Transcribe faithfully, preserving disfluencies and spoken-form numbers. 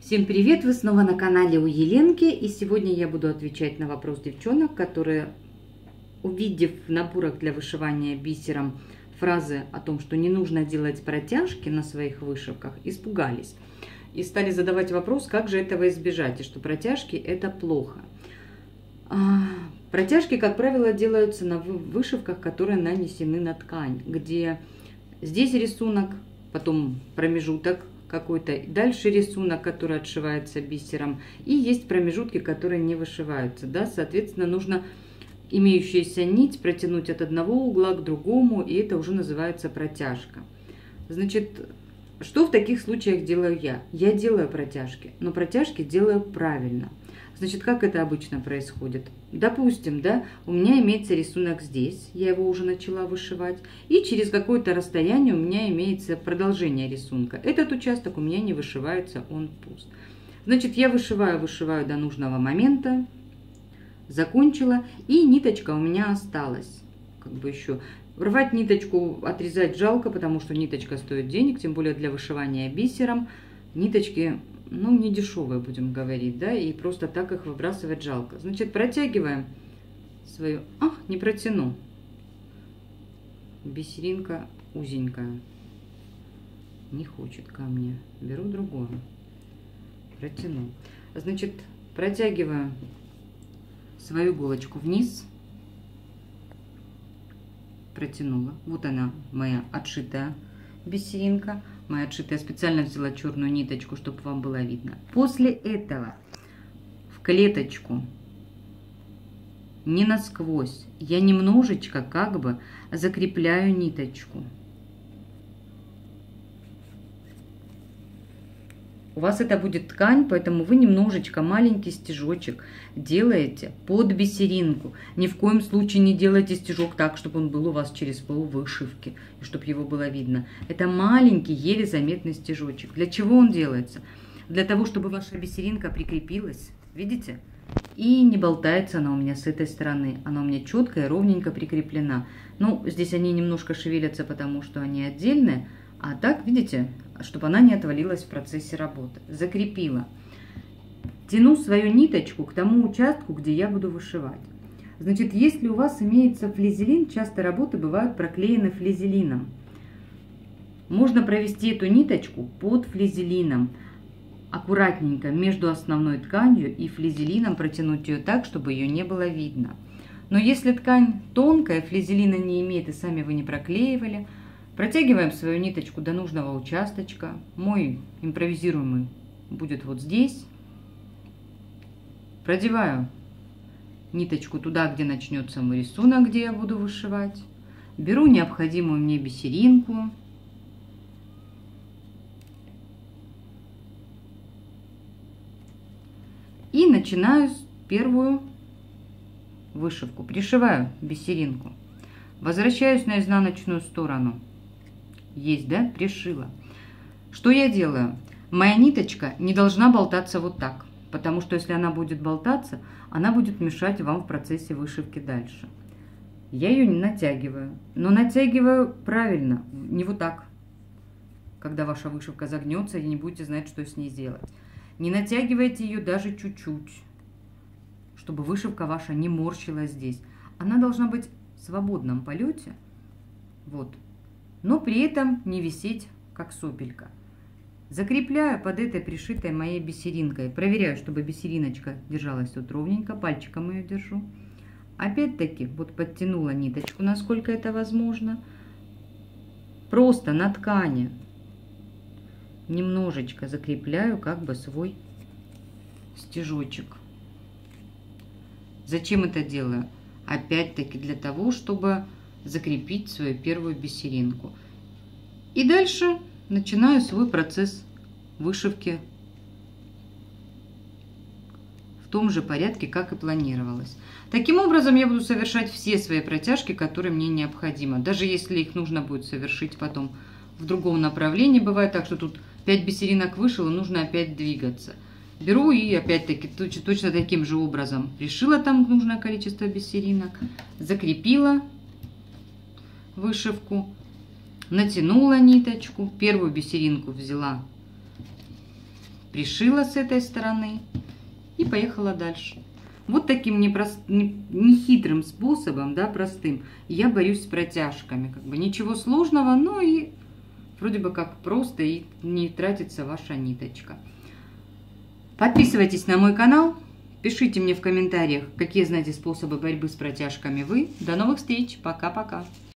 Всем привет! Вы снова на канале у Еленки, и сегодня я буду отвечать на вопрос девчонок, которые, увидев в наборах для вышивания бисером фразы о том, что не нужно делать протяжки на своих вышивках, испугались и стали задавать вопрос, как же этого избежать, и что протяжки это плохо. Протяжки, как правило, делаются на вышивках, которые нанесены на ткань, где здесь рисунок, потом промежуток какой-то, дальше рисунок, который отшивается бисером, и есть промежутки, которые не вышиваются, да, соответственно, нужно имеющуюся нить протянуть от одного угла к другому, и это уже называется протяжка. Значит, что в таких случаях делаю я? Я делаю протяжки, но протяжки делаю правильно. Значит, как это обычно происходит? Допустим, да, у меня имеется рисунок здесь, я его уже начала вышивать, и через какое-то расстояние у меня имеется продолжение рисунка. Этот участок у меня не вышивается, он пуст. Значит, я вышиваю, вышиваю до нужного момента, закончила, и ниточка у меня осталась. Как бы еще рвать ниточку, отрезать жалко, потому что ниточка стоит денег, тем более для вышивания бисером. Ниточки, ну, не дешевые, будем говорить, да, и просто так их выбрасывать жалко. Значит, протягиваем свою... Ах, не протяну. Бисеринка узенькая. Не хочет ко мне. Беру другую. Протяну. Значит, протягиваю свою иголочку вниз. Протянула. Вот она, моя отшитая бисеринка. Моя отшитая, специально взяла черную ниточку, чтобы вам было видно. После этого в клеточку, не насквозь, я немножечко как бы закрепляю ниточку. У вас это будет ткань, поэтому вы немножечко маленький стежочек делаете под бисеринку. Ни в коем случае не делайте стежок так, чтобы он был у вас через пол вышивки, и чтобы его было видно. Это маленький, еле заметный стежочек. Для чего он делается? Для того, чтобы ваша бисеринка прикрепилась, видите? И не болтается она у меня с этой стороны. Она у меня четко и ровненько прикреплена. Ну, здесь они немножко шевелятся, потому что они отдельные. А так, видите, чтобы она не отвалилась в процессе работы. Закрепила. Тяну свою ниточку к тому участку, где я буду вышивать. Значит, если у вас имеется флизелин, часто работы бывают проклеены флизелином. Можно провести эту ниточку под флизелином. Аккуратненько между основной тканью и флизелином протянуть ее так, чтобы ее не было видно. Но если ткань тонкая, флизелина не имеет и сами вы не проклеивали, протягиваем свою ниточку до нужного участочка. Мой импровизируемый будет вот здесь. Продеваю ниточку туда, где начнется мой рисунок, где я буду вышивать. Беру необходимую мне бисеринку. И начинаю первую вышивку. Пришиваю бисеринку. Возвращаюсь на изнаночную сторону. Есть, да? Пришила. Что я делаю? Моя ниточка не должна болтаться вот так, потому что если она будет болтаться, она будет мешать вам в процессе вышивки дальше. Я ее не натягиваю, но натягиваю правильно, не вот так, когда ваша вышивка загнется и не будете знать, что с ней сделать. Не натягивайте ее даже чуть-чуть, чтобы вышивка ваша не морщилась здесь. Она должна быть в свободном полете, вот, но при этом не висеть как сопелька. Закрепляю под этой пришитой моей бисеринкой. Проверяю, чтобы бисериночка держалась вот ровненько. Пальчиком ее держу. Опять-таки вот подтянула ниточку, насколько это возможно. Просто на ткани немножечко закрепляю как бы свой стежочек. Зачем это делаю? Опять-таки для того, чтобы закрепить свою первую бисеринку. И дальше начинаю свой процесс вышивки в том же порядке, как и планировалось. Таким образом, я буду совершать все свои протяжки, которые мне необходимо. Даже если их нужно будет совершить потом в другом направлении. Бывает так, что тут пять бисеринок вышила, нужно опять двигаться. Беру и опять-таки точно таким же образом пришила там нужное количество бисеринок, закрепила вышивку, натянула ниточку, первую бисеринку взяла пришила с этой стороны и поехала дальше. Вот таким непрост... нехитрым способом, да, простым, я борюсь с протяжками. Как бы ничего сложного, но и вроде бы как просто, и не тратится ваша ниточка. Подписывайтесь на мой канал, пишите мне в комментариях, какие знаете способы борьбы с протяжками вы. До новых встреч, пока-пока.